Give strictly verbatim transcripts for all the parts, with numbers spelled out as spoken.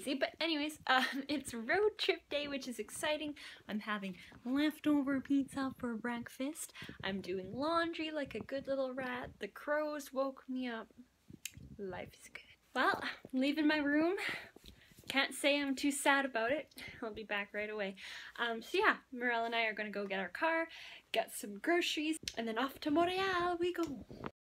crazy. But anyways, um, it's road trip day, which is exciting. I'm having leftover pizza for breakfast. I'm doing laundry like a good little rat. The crows woke me up. Life is good. Well, I'm leaving my room. Can't say I'm too sad about it. I'll be back right away. Um, so yeah, Mirela and I are gonna go get our car, get some groceries, and then off to Montreal we go.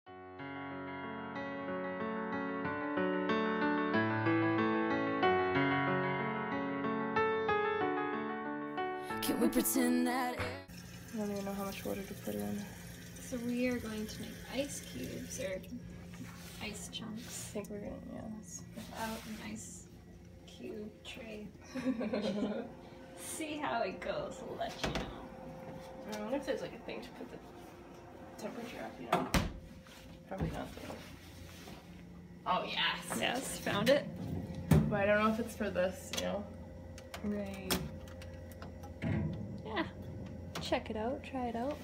Can we pretend that I don't even know how much water to put in. So we are going to make ice cubes, or ice chunks. I think we're gonna, yeah. Without an ice cube tray. See how it goes, I'll let you know. I wonder if there's like a thing to put the temperature up, you know? Probably not though. Oh yes! Yes, found it. But I don't know if it's for this, you know? Right. Yeah. Check it out, try it out.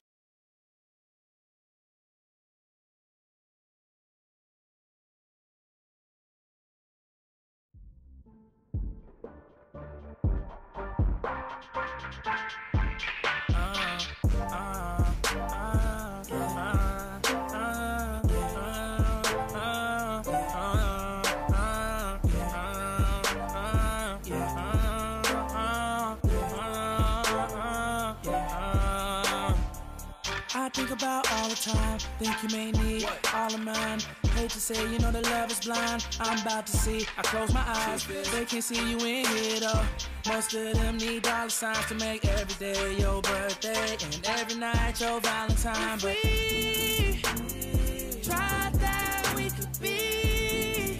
I think about all the time, think you may need all of mine. Hate to say, you know the love is blind. I'm about to see, I close my eyes, they can't see you in here though. Most of them need dollar signs to make every day your birthday and every night your Valentine. But we tried that we could be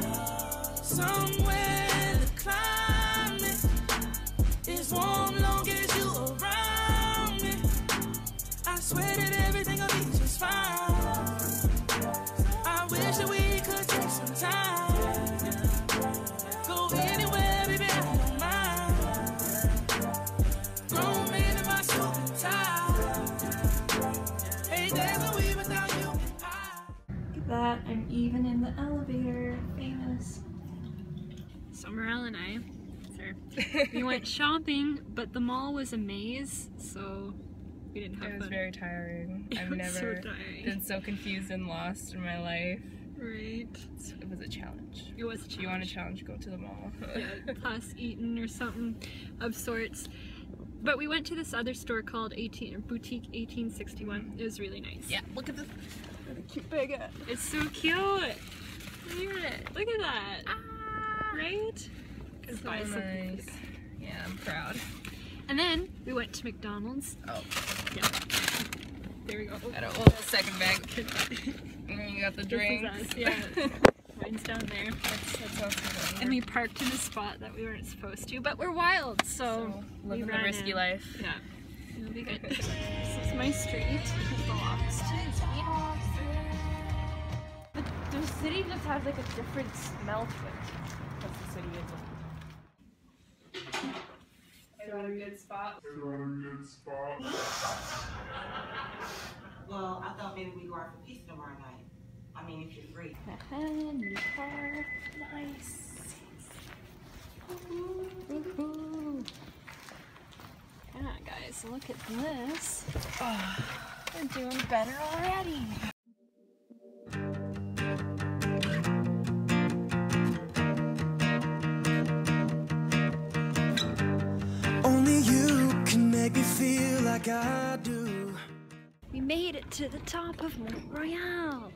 somewhere the climate is warm long as you around me. I swear that everything will be just fine. I wish that we could take some time. Go anywhere, baby, I don't mind. Grown man in my suit and tie. Hey, there's no way without you and I. Look at that, I'm even in the elevator. Famous. So Mirela and I, sorry, we went shopping, but the mall was a maze, so we didn't have It was fun. very tiring. It I've was never so tiring. been so confused and lost in my life. Right. It was a challenge. It was a If you want a challenge, go to the mall. Yeah, plus Eaton or something of sorts. But we went to this other store called eighteen or Boutique eighteen sixty-one. It was really nice. Yeah, look at this. What a cute bag. It's so cute. Look at it. Look at that. Ah, right? It's so buy something nice. Yeah, I'm proud. And then we went to McDonald's. Oh. Yeah. There we go. I don't want a second bag. And then you got the drink. This is us, yeah. Mine's down there. That's, that sounds familiar. And we parked in a spot that we weren't supposed to, but we're wild, so, So, we living the ran risky in. life. Yeah, it'll be good. This is my street. The locks. The, the city just has like a different smell to it. That's the city is. Is that a good spot? Is that a good spot? Well, I thought maybe we go out for pizza tomorrow night. I mean, if you're free. Uh-huh, new car. Nice. Woohoo. Yeah, guys, look at this. Oh, we're doing better already. Only you can make me feel like I do. We made it to the top of Montreal.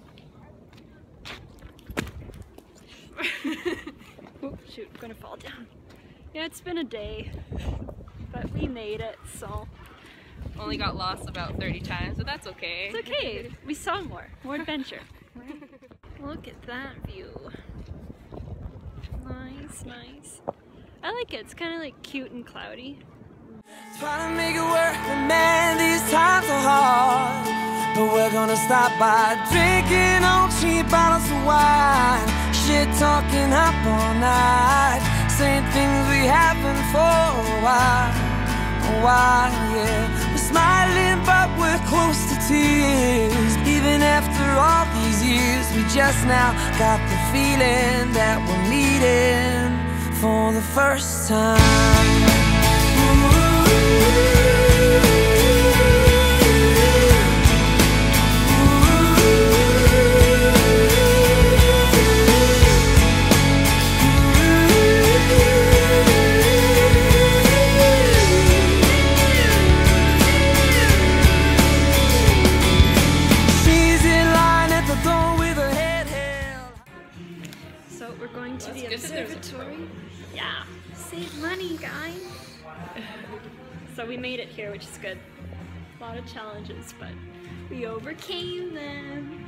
Oh shoot, I'm gonna fall down. Yeah, it's been a day, but we made it, so. Only got lost about thirty times, but that's okay. It's okay, we saw more, more adventure. Look at that view. Nice, nice. I like it, it's kind of like cute and cloudy. Try to make it work, but man, these times are hard. But we're gonna stop by drinking on cheap bottles of wine. Shit talking up all night, saying things we haven't for a while, a while, yeah. We're smiling but we're close to tears. Even after all these years, we just now got the feeling that we're meeting. for the first time. So we're going to the observatory. Yeah, save money, guys. So we made it here, which is good. A lot of challenges, but we overcame them.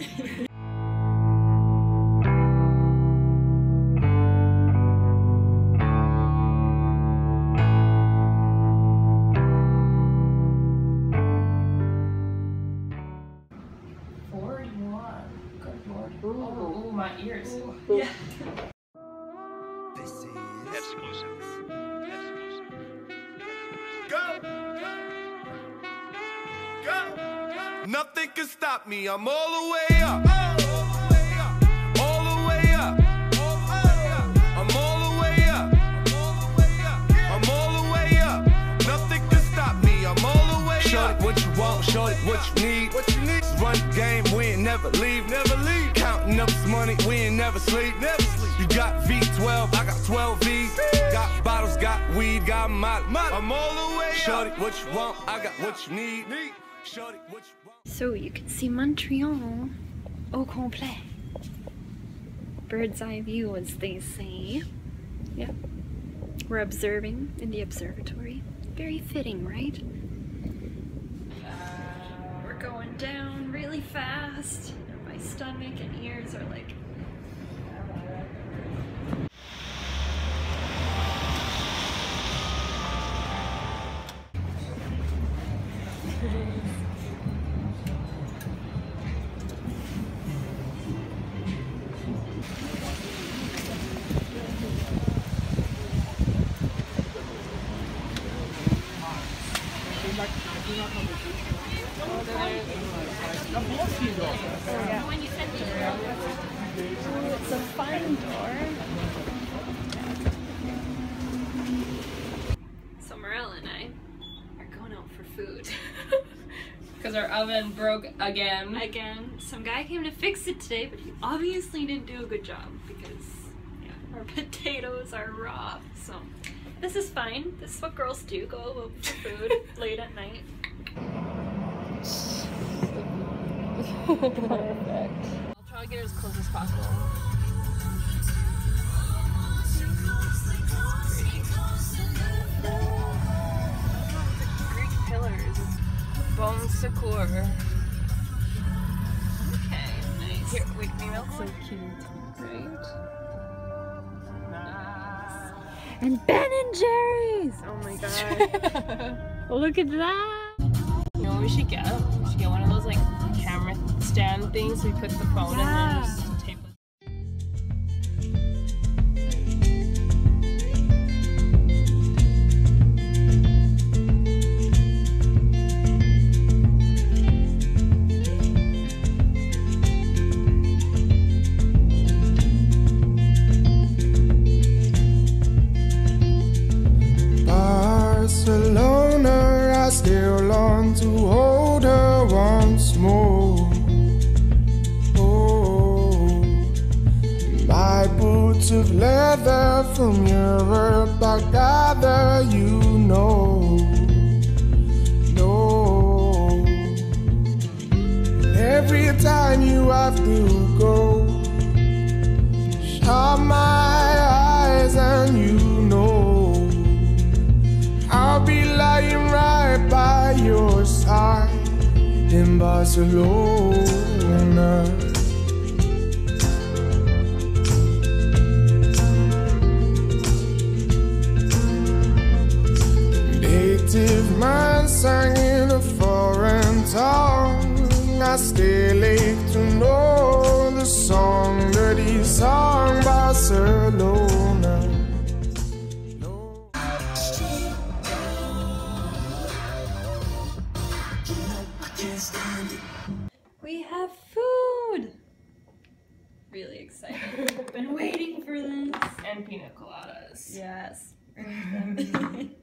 Ooh, my ears. Yeah. This is Exclusive. Exclusive. Go! Go! Nothing can stop me. I'm all the way up. All the way up. I'm all the way up. I'm all the way up. Nothing can stop me. I'm all the way up. Show it what you want. Show it what you need. What you need. Run the game. We ain't never leave. Never leave. Counting up this money. We ain't never sleep. Never sleep. You got V twelve. I got twelve V's. Got bottles. Got weed. Got molly. I'm all the way up. Show it what you want. I got what you need. Show it what you want. So you can see Montreal au complet. Bird's eye view, as they say. Yep. We're observing in the observatory. Very fitting, right? We're going down really fast. My stomach and ears are like... It's a fun door. So Mirela and I are going out for food. Because our oven broke again. Again, some guy came to fix it today, but he obviously didn't do a good job because yeah, our potatoes are raw. So this is fine. This is what girls do, go out for food late at night. Perfect. I'll try to get it as close as possible. Greek pillars. Bon secours. Okay, nice. Here, wait, maybe I'll So cute. Right? Nice. And Ben and Jerry's! Oh my god. Look at that! You know what we should get? We should get one of those like camera stand things so we put the phone Yeah. in and just tape it. Barcelona, I still long to hold her once more. Oh, my boots of leather from Europe, I gather you know. No, every time you have to go, shut my eyes and you know I'll be lying right by your side in Barcelona. Native man sang in a foreign tongue. I still ache to know the song that he sung, Barcelona. We have food! really excited. Been waiting for this. And pina coladas. Yes.